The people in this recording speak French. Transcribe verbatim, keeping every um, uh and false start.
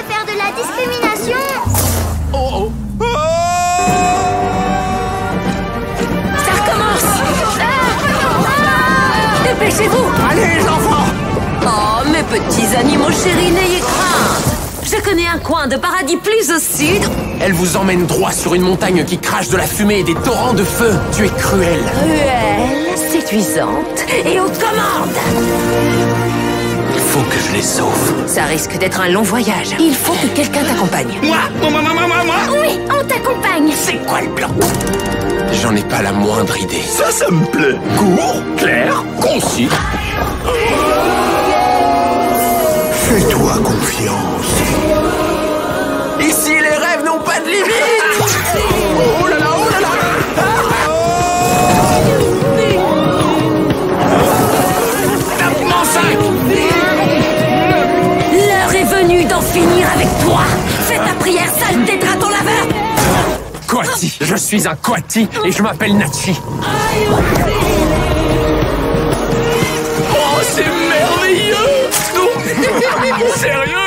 de faire de la discrimination. Oh oh. Oh, Ça recommence. Dépêchez-vous. allez les enfants. Oh, mes petits animaux chéris, n'ayez crainte. Je connais un coin de paradis plus au sud. Elle vous emmène droit sur une montagne qui crache de la fumée et des torrents de feu. Tu es cruelle. Cruelle, séduisante et aux commandes. Il faut que je les sauve. Ça risque d'être un long voyage. Il faut que quelqu'un t'accompagne. Moi, moi, moi, moi, moi, moi. Oui, on t'accompagne. C'est quoi le plan? J'en ai pas la moindre idée. Ça, ça me plaît. Court, clair, concis. Fais-toi confiance. Ici, les rêves n'ont pas de limite. Oh là là, oh là là. Tapement cinq. L'heure est venue d'en finir avec toi. Fais ta prière, sale tétraton laveur. Coati, je suis un Coati et je m'appelle Nachi. Oh, c'est merveilleux. Sérieux?